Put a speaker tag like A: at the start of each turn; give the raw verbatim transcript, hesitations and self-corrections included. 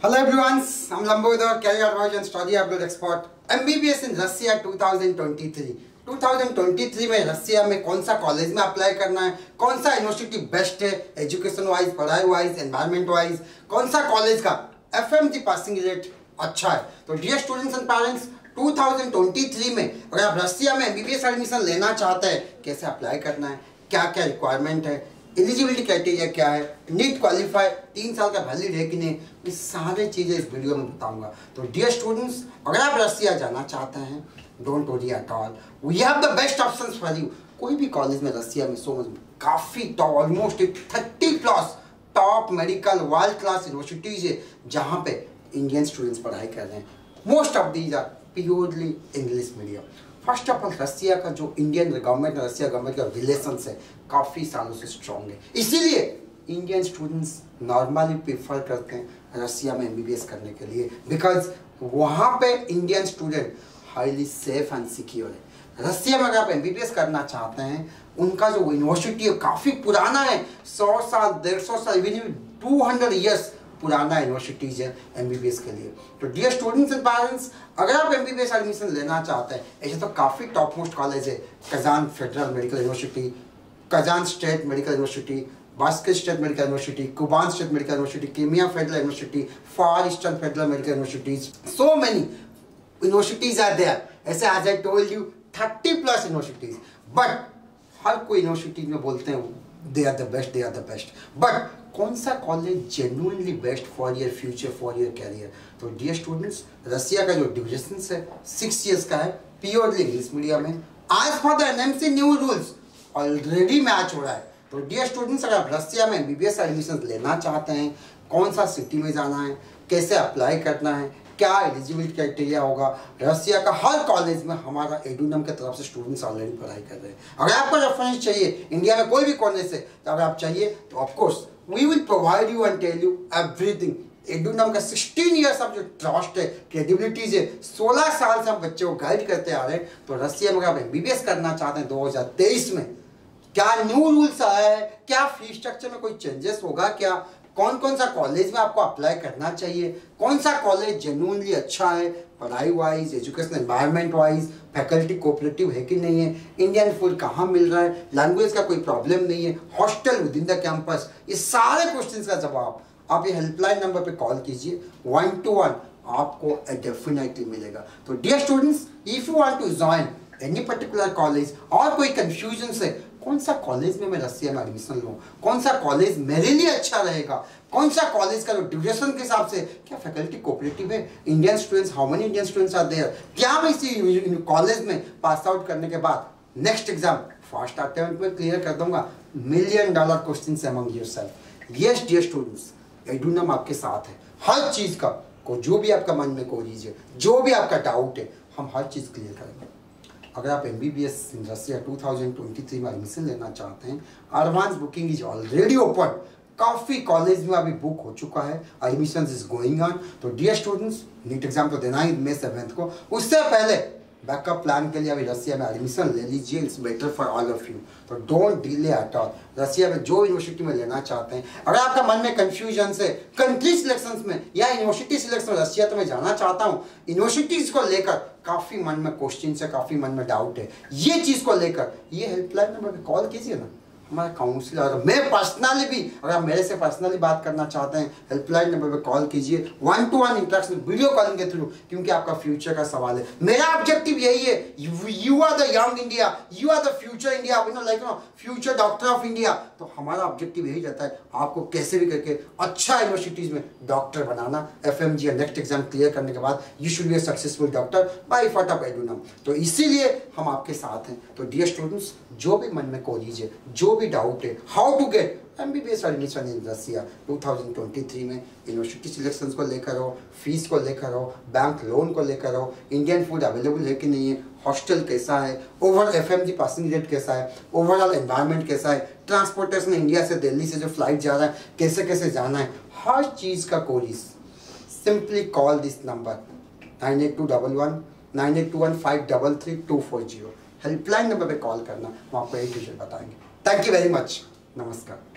A: Hello everyone, I'm Lambodar, career advisor and study abroad expert. M B B S in Russia twenty twenty-three. twenty twenty-three में Russia में कौन सा college में apply करना है, कौन सा यूनिवर्सिटी बेस्ट है एजुकेशन वाइज, पढ़ाई वाइज, एनवायरनमेंट वाइज, कौन सा कॉलेज का F M G passing rate अच्छा है। तो dear students and parents, twenty twenty-three में अगर आप रसिया में M B B S admission लेना चाहते हैं, कैसे अप्लाई करना है, क्या क्या रिक्वायरमेंट है, एलिजिबिलिटी क्राइटेरिया क्या है, नीट क्वालिफाई तीन साल का वैलिड है कि नहीं, ये सारी चीज़ें इस वीडियो में बताऊंगा। तो डियर स्टूडेंट्स, अगर आप रसिया जाना चाहते हैं, don't worry at all, we have the best options for you. कोई भी कॉलेज में रसिया में सो मच काफ़ी top, almost thirty plus top medical world class universities है जहाँ पे इंडियन स्टूडेंट्स पढ़ाई कर रहे हैं। Most of these are purely English medium. First of all, Russia का जो इंडियन गवर्नमेंट और रसिया गवर्नमेंट का रिलेशन है काफ़ी सालों से स्ट्रॉन्ग है, इसीलिए इंडियन स्टूडेंट्स नॉर्मली प्रेफर करते हैं रसिया में एम बी बी एस करने के लिए, बिकॉज वहाँ पे Indian student highly safe and secure है। रसिया में अगर आप एम बी बी एस करना चाहते हैं, उनका जो यूनिवर्सिटी है काफ़ी पुराना है, सौ साल डेढ़ सौ साल इवन टू हंड्रेड ईयर्स पुराना यूनिवर्सिटीज है एम बी बी एस के लिए। तो डियर स्टूडेंट्स एंड पेरेंट्स, अगर आप M B B S admission लेना चाहते हैं, ऐसे तो काफ़ी टॉप मोस्ट कॉलेज है, Kazan federal medical university, Kazan state medical university, Bashkir state medical university, Kuban state medical university, Crimea federal university, far eastern federal medical universities, so many universities are there. ऐसे as I told you thirty plus universities, but हर कोई university में बोलते हैं they are the best, they are the best, but कौन सा college genuinely best for your future, for your career? तो dear students, Russia का जो ड्यूरेशन है सिक्स ईयर्स का है, प्योरली इंग्लिश मीडियम में। आज for the N M C new rules already match हो रहा है। तो डियर स्टूडेंट्स, अगर आप रसिया में M B B S admission लेना चाहते हैं, कौन सा सिटी में जाना है, कैसे अप्लाई करना है, क्या एलिजिबिलिटी क्राइटेरिया होगा, रसिया का हर कॉलेज में हमारा एडुनम की तरफ से स्टूडेंट्स ऑलरेडी पढ़ाई कर रहे हैं। अगर आपको रेफरेंस चाहिए इंडिया में कोई भी कॉलेज से, तो अगर आप चाहिए तो of course we will provide you and tell you everything. एडुनम का सिक्सटीन ईयर्स ऑफ जो ट्रस्ट है, क्रेडिबिलिटीज है, सोलह साल से हम बच्चे को गाइड करते आ रहे हैं। तो रसिया में अगर आप एम बी बी एस करना चाहते हैं दो हज़ार तेईस में, क्या न्यू रूल्स आया है, क्या फी स्ट्रक्चर में कोई चेंजेस होगा, क्या कौन कौन सा कॉलेज में आपको अप्लाई करना चाहिए, कौन सा कॉलेज जेन्युइनली अच्छा है पढ़ाई wise, education environment wise, faculty cooperative है कि नहीं है, इंडियन फूड कहाँ मिल रहा है, लैंग्वेज का कोई प्रॉब्लम नहीं है, hostel within the campus, ये सारे क्वेश्चंस का जवाब आप ये हेल्पलाइन नंबर पे कॉल कीजिए, वन टू वन आपको डेफिनेटली मिलेगा। तो dear students, if you want to join any particular college और कोई कंफ्यूजन से कौन सा कॉलेज में मैं रसिया में एडमिशन लूँ, कौन सा कॉलेज मेरे लिए अच्छा रहेगा, कौन सा कॉलेज का जो ड्यूरेशन के हिसाब से, क्या फैकल्टी कोऑपरेटिव है, Indian students, how many Indian students are there, क्या मैं इसी कॉलेज में पास आउट करने के बाद नेक्स्ट एग्जाम फर्स्ट अटेम्प्ट में क्लियर कर दूंगा, million dollar question among yourself. Yes dear students, एडुनम आपके साथ है, हर चीज़ का को जो भी आपका मन में कोई है, जो भी आपका डाउट है, हम हर चीज़ क्लियर करेंगे। अगर आप M B B S in Russia twenty twenty-three में एडमिशन लेना चाहते हैं, advance booking is already open, काफ़ी कॉलेज में अभी बुक हो चुका है, एडमिशन इज गोइंग ऑन। तो डियर स्टूडेंट्स, नीट एग्जाम तो देना ही मई सेवेंथ को, उससे पहले बैकअप प्लान के लिए अभी रसिया में एडमिशन ले लीजिए, it's better for all of you. तो don't delay at all. Russia में जो यूनिवर्सिटी में लेना चाहते हैं, अगर आपका मन में कंफ्यूजन से कंट्री सिलेक्शंस में या यूनिवर्सिटी सिलेक्शन में रसिया तो मैं जाना चाहता हूँ, यूनिवर्सिटीज़ को लेकर काफ़ी मन में क्वेश्चन है, काफ़ी मन में डाउट है, ये चीज़ को लेकर ये हेल्पलाइन नंबर पर कॉल कीजिए ना, हमारा काउंसलर, मैं पर्सनली भी, अगर आप मेरे से पर्सनली बात करना चाहते हैं, हेल्पलाइन नंबर पे कॉल कीजिए, one to one interaction video calling के थ्रू, क्योंकि आपका फ्यूचर का सवाल है। मेरा ऑब्जेक्टिव यही है, you are the young India, you are the future India, you know like no future doctor of India. तो हमारा ऑब्जेक्टिव यही रहता है, आपको कैसे भी करके अच्छा यूनिवर्सिटीज़ में डॉक्टर बनाना, F M G next exam clear करने के बाद you should be a successful doctor by effort of एडुनम। तो इसीलिए हम आपके साथ हैं। तो डियर स्टूडेंट्स, जो भी मन में कोई है, जो भी डाउट है, how to get M B B S admission in Russia twenty twenty-three में, यूनिवर्सिटी सिलेक्शंस को लेकर हो, फीस को लेकर हो, बैंक लोन को लेकर हो, इंडियन फूड अवेलेबल है कि नहीं है, हॉस्टल कैसा है, overall F M G passing rate कैसा है, ओवरऑल एनवायरनमेंट कैसा है, ट्रांसपोर्टेशन इंडिया से दिल्ली से जो फ्लाइट जा रहा है कैसे कैसे जाना है, हर चीज़ का coverage, simply call this number nine eight two one one nine eight two one five three three two four zero. Helpline number पे कॉल करना, हम आपको एक विषय बताएंगे। थैंक यू वेरी मच, नमस्कार।